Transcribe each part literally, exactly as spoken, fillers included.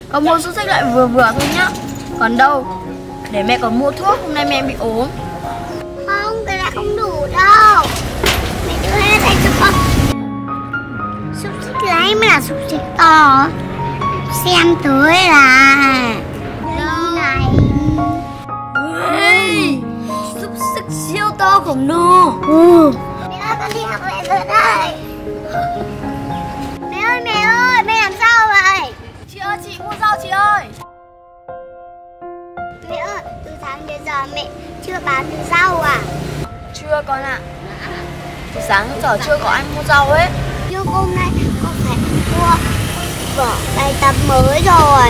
Con mua xúc xích lại vừa vừa thôi nhá. Còn đâu, để mẹ còn mua thuốc, hôm nay mẹ bị ốm. Không, cái này không đủ đâu. Mẹ đưa hết đây cho con. Xúc xích đấy mới là xúc xích to. Xem tới là đâu này. Ê, xúc xích siêu to khổng lồ. Ừ. Mẹ ơi, con đi học lại rồi đây. Mẹ ơi, mẹ ơi, mẹ làm sao vậy? Chị ơi, chị mua rau chị ơi. Mẹ ơi, từ sáng đến giờ mẹ chưa bán được rau à? Chưa con ạ. Từ sáng đến giờ chưa có ai mua rau hết. Nhưng hôm nay con phải mua vở bài tập mới rồi.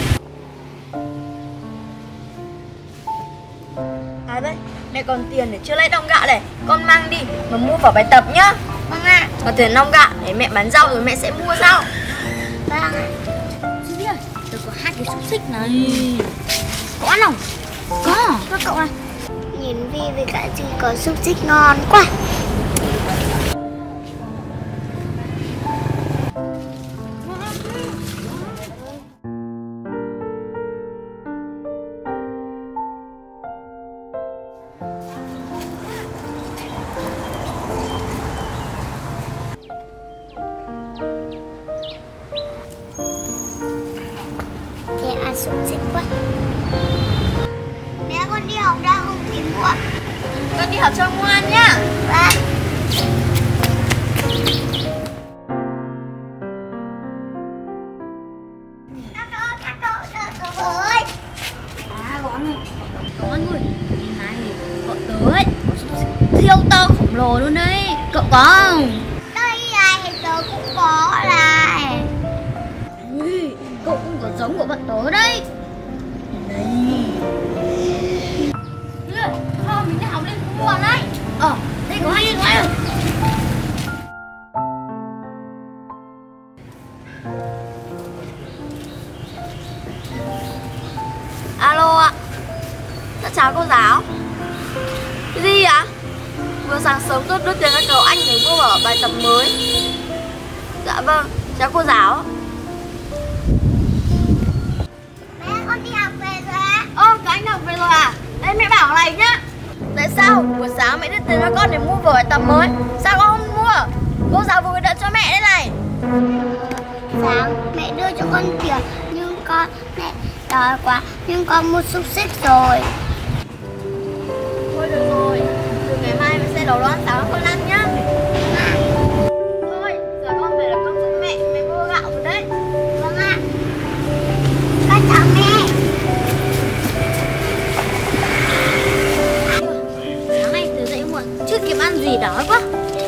À đấy, mẹ còn tiền để chưa lấy đong gạo này. Con mang đi mà mua vở bài tập nhá. Vâng ạ. Còn tiền đong gạo để mẹ bán rau rồi mẹ sẽ mua rau. Vâng ạ. Duy ơi, tôi có hai cái xúc xích này. Có ăn không? Có. Có cậu à? Nhìn Vi với cả Duy có xúc xích ngon quá. Mẹ ăn xúc xích quá. Mẹ con đi học ra không thì mua. Con đi học cho ngoan nhá. Vâng. Các cậu, các cậu, đợi cậu ơi. À, con ơi. Con ơi, này, bọn tớ ấy, có xúc xích siêu to khổng lồ luôn đấy. Cậu có không? Đây này, tớ cũng có này. Ui, cậu cũng có giống của bọn tớ đấy. Đây. Ui, thôi mình đi học lên mua vào đây. Ờ, đây có hai điện thoại rồi. Alo ạ. Dạ chào cô giáo. Cái gì ạ? Vừa sáng sớm tôi đưa tiền cho cậu anh để mua vở bài tập mới. Dạ vâng, chào cô giáo. Mẹ con đi học về rồi á. Ơ, các anh học về rồi à? Đây mẹ bảo này nhá. Tại sao buổi sáng mẹ đưa tiền cho con để mua vở bài tập mới? Sao con không mua? Cô giáo vừa đợi cho mẹ đây này. Sáng mẹ đưa cho con tiền nhưng con mẹ đói quá nhưng con mua xúc xích rồi. Thôi được rồi, từ ngày mai mẹ sẽ nấu đồ ăn sáng con ăn nhá. Thôi, giờ con về là con giúp mẹ, mẹ mua gạo rồi đấy. Vâng ạ. Con chào mẹ. Sáng nay từ dậy muộn, chưa kịp ăn gì đói quá.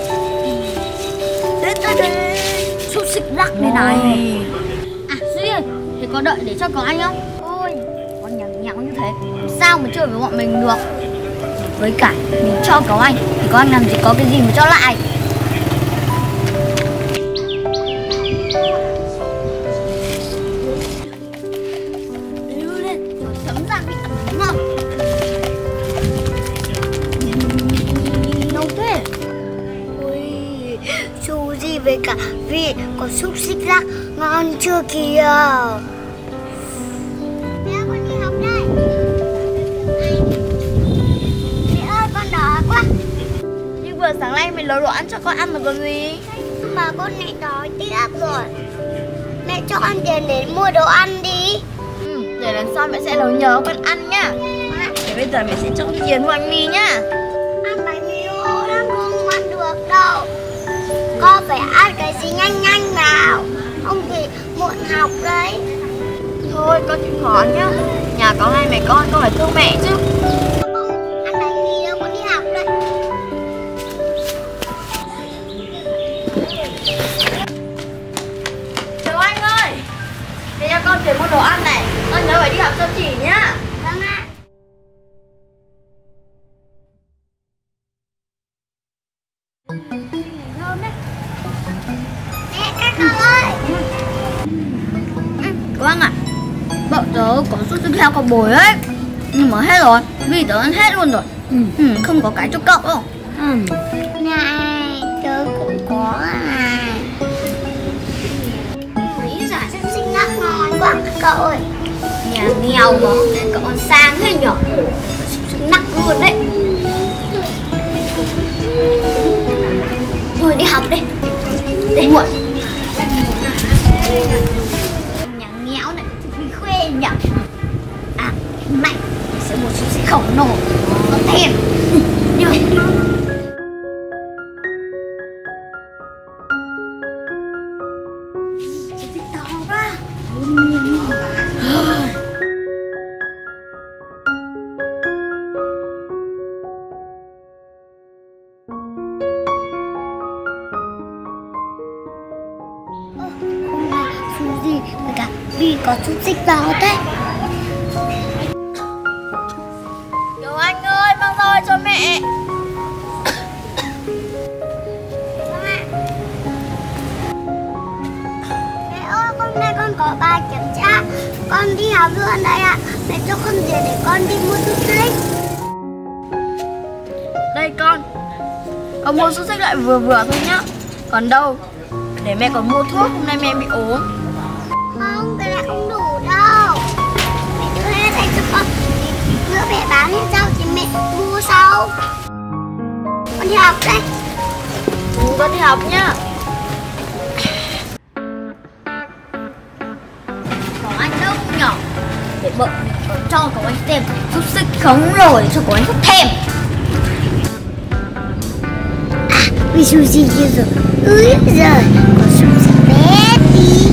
Đến đây đây, xúc xích rắc đây này. À Duy ơi, thì có đợi để cho có anh không? Ôi, con nhằng nhằng như thế, sao mà chơi với bọn mình được? Với cả mình cho có anh thì có anh làm gì có cái gì mà cho lại. Lưu lên, rồi sấm ra bị ẩm đúng không? Đâu thế? Ui, chú gì với cả Vi có xúc xích rắc ngon chưa kìa. Mẹ con đi học đây. Mẹ ơi, con đói quá. Nhưng vừa sáng nay mình nấu đồ ăn cho con ăn mà còn gì. Mà con lại đói tiếp rồi. Mẹ cho con tiền để mua đồ ăn đi. Ừ, để lần sau mẹ sẽ nấu nhớ con ăn nhá. Để bây giờ mẹ sẽ cho tiền mua bánh mì nhá. Ăn bánh mì khô lắm không ăn được đâu. Con phải ăn cái gì nhanh nhanh vào, không thì muộn học đấy. Thôi con chịu khó nhá. Nhà có hai mẹ con, con phải thương mẹ chứ. Không ăn bánh mì đâu, con đi học đây. Chào anh ơi. Để cho con tiền mua đồ ăn này. Con nhớ phải đi học cho chị nhá. Vâng ạ. Mẹ, các con ơi. Vâng ạ. Bọn tớ có xúc xích heo cọc bồi ấy. Nhưng mà hết rồi. Vì tớ ăn hết luôn rồi. Ừ. Ừ, không có cái cho cậu đâu. Ừ. Này, tớ cũng có à. Nghĩ giả xúc xích rất ngon. Vâng cậu ơi. Nhà nghèo mà cậu còn sang thế nhở? Nặng luôn đấy. Thôi đi học đi. Để muộn. Nhà nghèo này vì khuê nhở? À mạnh sẽ một số sẽ khổng lồ. Có thèm. Nhở? Gì với cả vì có chút xích đó đấy. Kiều Anh ơi, mang roi cho mẹ. Vâng ạ. Mẹ ơi, hôm nay con có bài kiểm tra, con đi học luôn đây ạ. Mẹ cho con tiền để con đi mua thuốc xích. Đây con, con mua thuốc xích lại vừa vừa thôi nhá. Còn đâu, để mẹ còn mua thuốc, hôm nay mẹ bị ốm. Không, cái này không đủ đâu. Mẹ đưa hết đây cho con. Bữa mẹ bán hết rau thì mẹ mua sau. Con đi học đây. Ừ, con đi học nhá. Cậu anh đâu nhỏ. Để vợ mình còn cho cậu anh thêm xúc xích khổng lồ để cho cậu anh thích thèm. À, vì dù gì kia rồi. Úi giời, có xúc xích bé đi.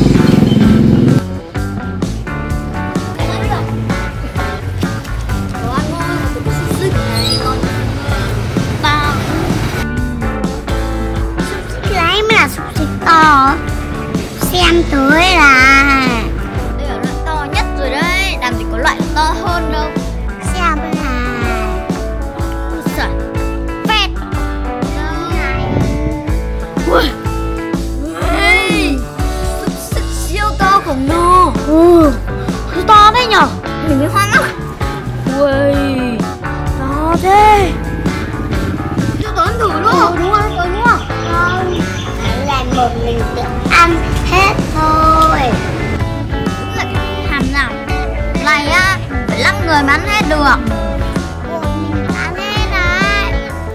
To xem tới là đây là loại to nhất rồi đấy, làm gì có loại to hơn đâu. xem là Trời, phét này. ui, ui, xúc xích siêu to khổng lồ. Ừ, To thế nhở, mình mới hoang lắm. Ui, to thế. Cho toán thử luôn. Ừ, đúng rồi, đúng rồi. Không, phải là một mình tự ăn hết thôi. Đúng là cái hàm nào này á, phải năm người mà ăn hết được. Một mình ăn hết này.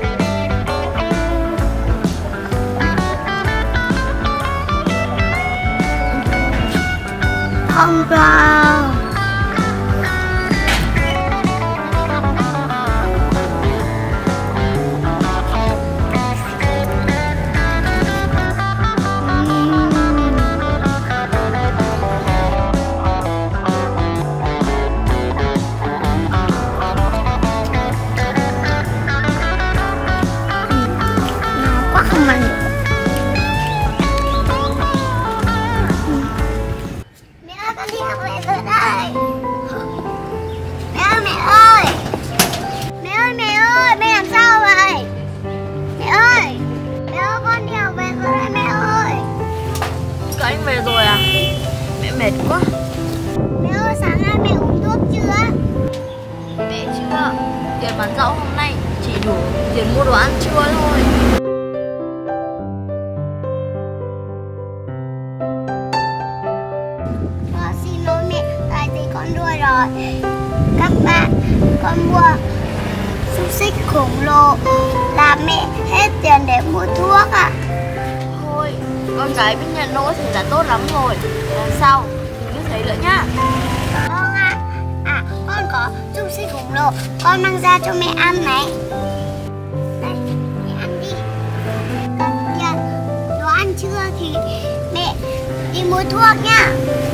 Không đâu. Không ăn được. Mẹ ơi, con đi học lại rồi đây. Mẹ ơi, mẹ ơi. Mẹ ơi, mẹ ơi, mẹ làm sao vậy? Mẹ ơi, mẹ ơi, con đi học về rồi đây, mẹ ơi. Các anh về rồi à? Mẹ mệt quá. Mẹ ơi, sáng nay mẹ uống thuốc chưa? Mẹ chưa. Tiền bán rau hôm nay chỉ đủ tiền mua đồ ăn trưa thôi. Xin lỗi mẹ, tại vì con đua rồi. Các bạn, con mua xúc xích khổng lồ là mẹ hết tiền để mua thuốc ạ. Thôi, con gái biết nhận lỗi thì là tốt lắm rồi. Lần sau đừng như thế nữa nhá. Vâng ạ. À, con có xúc xích khổng lồ, con mang ra cho mẹ ăn này. Đây, mẹ ăn đi. Còn tiền đồ ăn trưa thì mẹ đi mua thuốc nhá.